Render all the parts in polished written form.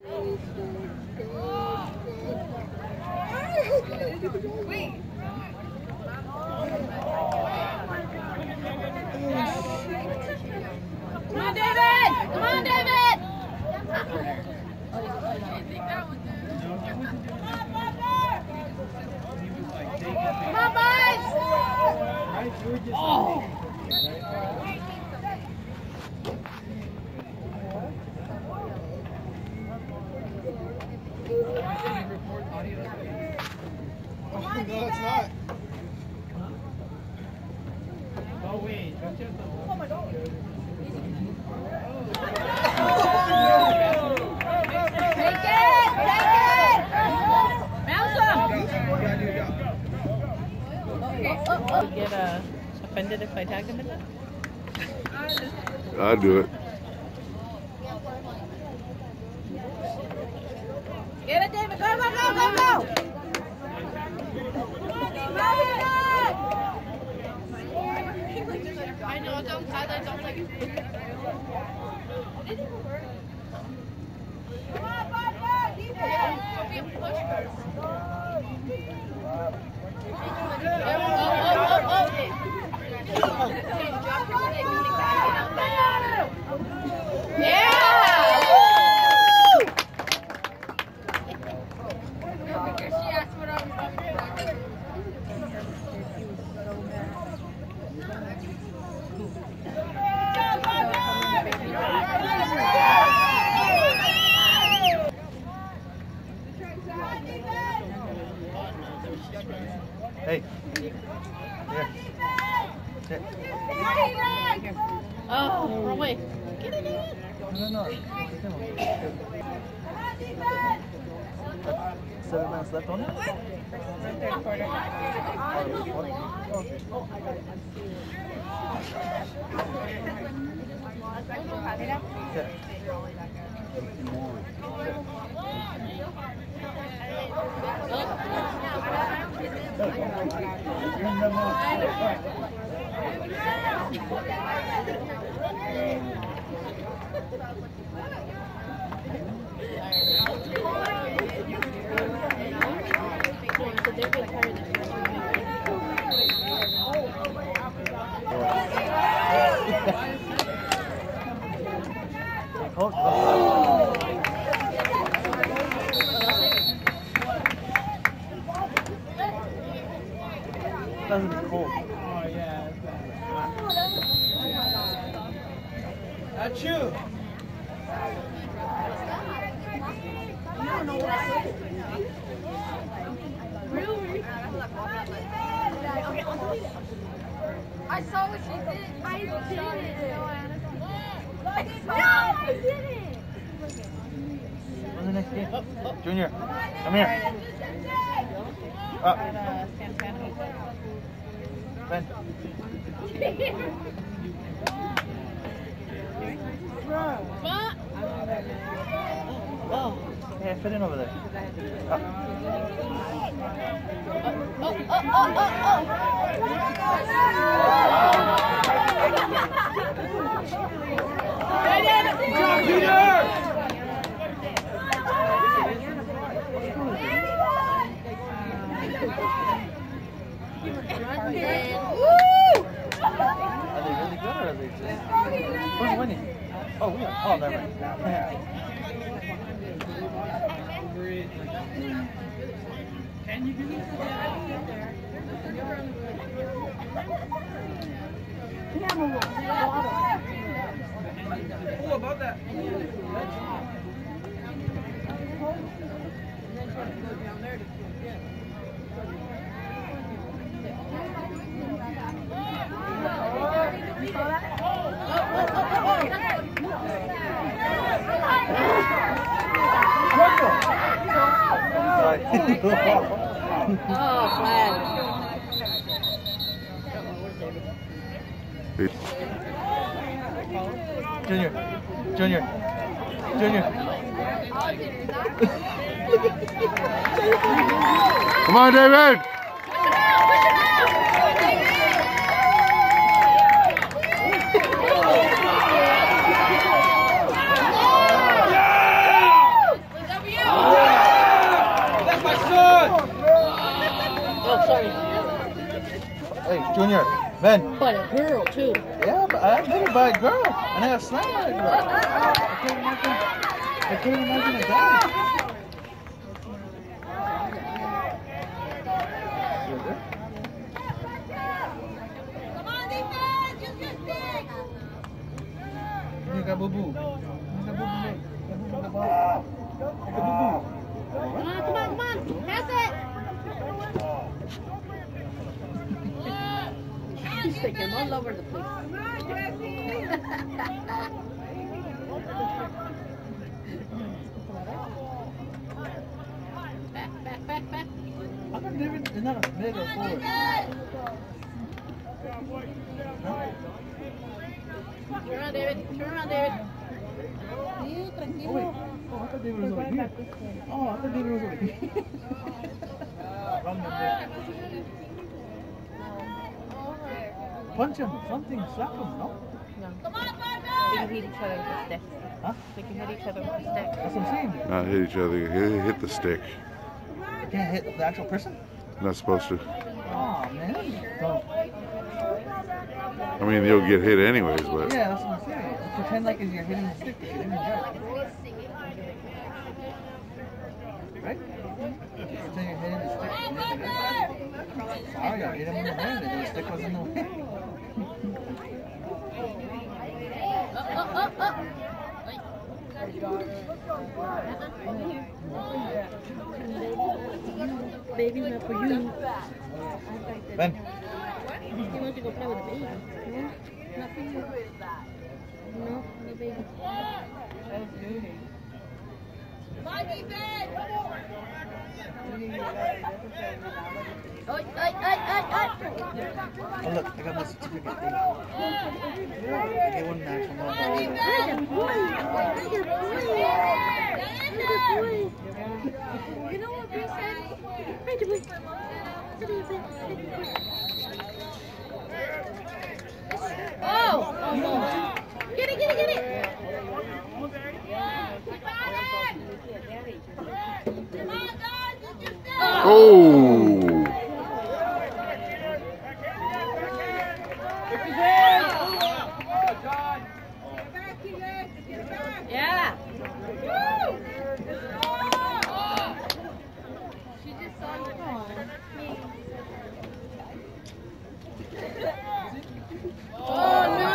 Wait. Come on, David! Come on, David! Come on, boys! Oh! No, it's not. Oh, wait. Oh my God. Take it! Mouse him! Get offended if I tag him in that? I'll do it. Get it, David! Go, go, go, go, go! I know, don't highlight, don't like it. Come on, Hey. Here. Sit. Oh, wrong way. Get it in. No. 7 minutes left on it? Third quarter. Sit. Hold. Doesn't be cold. Oh, yeah. That's you. I saw what she did. I didn't. No, I didn't. When's the next game? Junior, come here. Up. Ben. Oh. Hey, fit in over there. Up. Good job, Peter! Are they really good or are they just... Who's winning? Oh, we are. Oh, never mind. Can you do this? Oh, about that. Oh, flag. Junior. Come on, David! Junior, Ben. But a girl too. Yeah, but I hit her by a girl, and I got slammed by a girl. I can't imagine a guy. You got boo-boo. You got boo-boo. Come on. Pass it. She's taking him all over the place. Back. How come David is not a mid or forward? Turn around, David. Oh, wait. Oh, I thought David was over here. Oh, I thought David was over here. Wrong number. Punch him. Something. Slap him, no? No. They can hit each other with a stick. Huh? They can hit each other with a stick. That's what I'm saying. Not hit each other. Hit the stick. You can't hit the actual person? Not supposed to. Oh, man. So, I mean, you'll get hit anyways, but. yeah, that's what I'm saying. Pretend like you're hitting the stick, but you're hitting the guy. Right? Pretend you're hitting the stick. And hitting the guy. Sorry, I hit him in the head and the stick was in the way. Baby's not for you. Ben. He wants to go play with the baby. No, not for you. No, the baby. Oi. Oh, look, I got my certificate thing. I get one national one. You know what we said? Oh! Get it! Oh! Yeah! Oh no!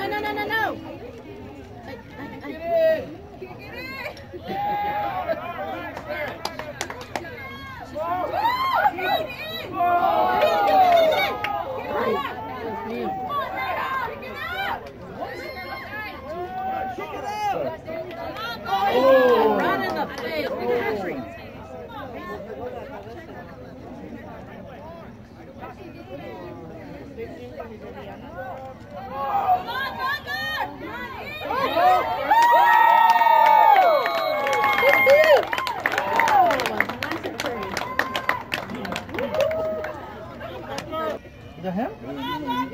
Right in the face. Is that him? Go. I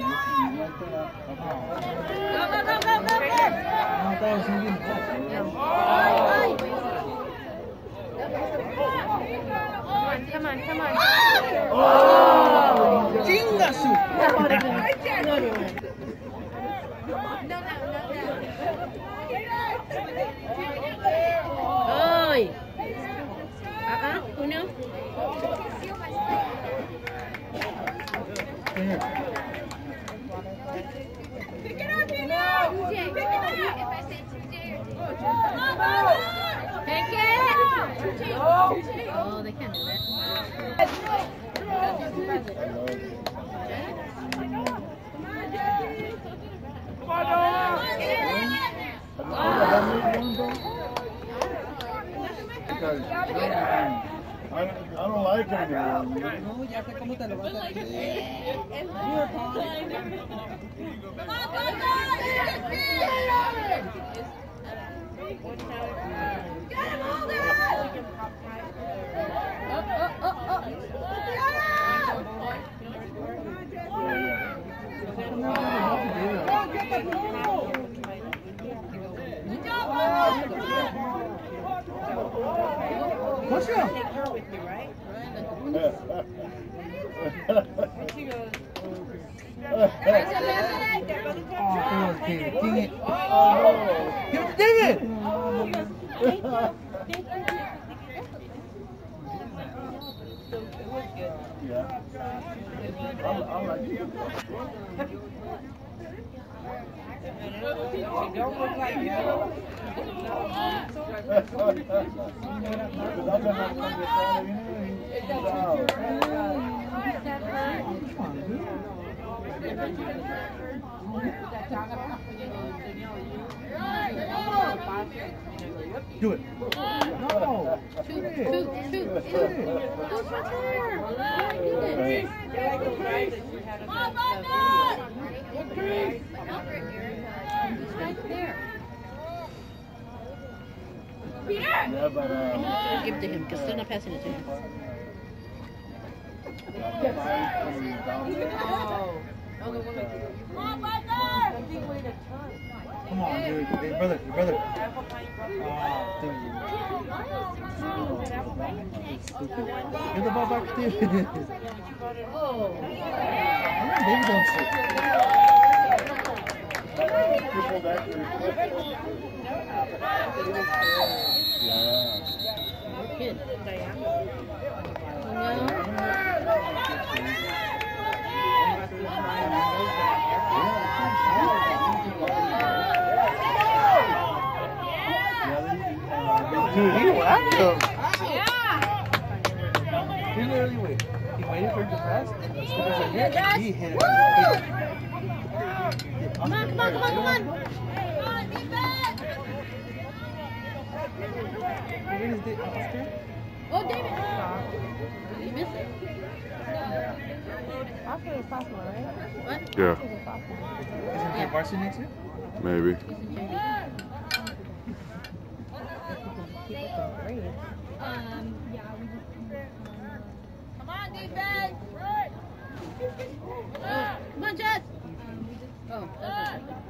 thought it was him getting Come on. Oh! Chingasu! Oi! Uno. Pick it up, TJ. Pick it up. If I say TJ pick it. Oh, they can't do that. I don't like it anymore. No, ya sé cómo te lo vas a hacer. Push him! Oh, David, dang it. Give it to David! Yeah. I like it. She don't look like you. Do it. No. Shoot. Who's right there? Oh my goodness. He's right there. Yeah, but Give it to him because they're not passing it to him. Come on, dude. Hey, brother. Give the ball back to David. David don't sit. Kid. Dude, he whacked him. He literally waited. He waited for him to pass. As soon as I hit, he hit it. Come on. Oh, David. You missed it. Oscar is sophomore, right? What? Yeah, Isn't he varsity next year? maybe. He's in JV. Come on, defense! Come on, Jess. Oh, that's it.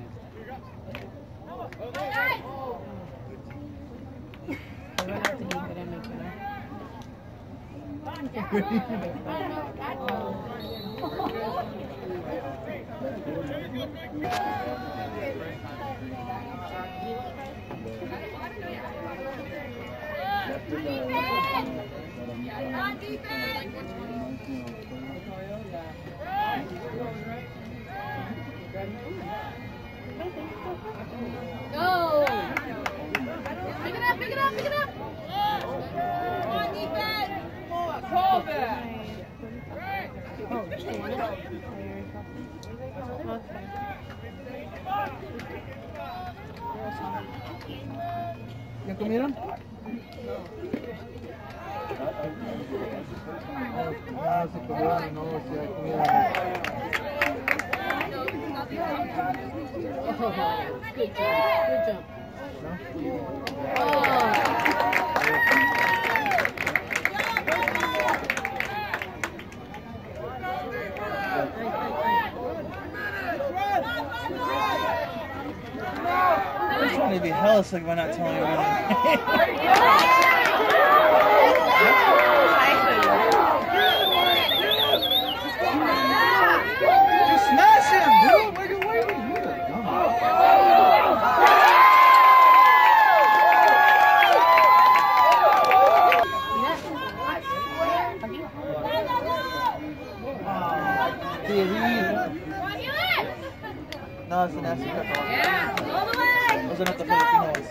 Go! Pick it up! Come on, defense! Call back! ¿Ya comieron? Ah, se comieron, no, se comieron. Oh, good jump. I'm trying to be hella sick by not telling you anything. Just smash him, dude! Why are you waiting? You're a dumbass. No, it's a nasty pepper. Yeah, all the way! Those are not the Filipinos.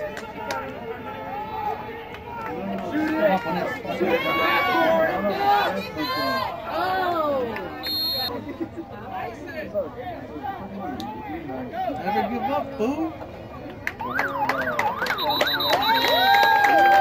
Oh! Never give up, fool.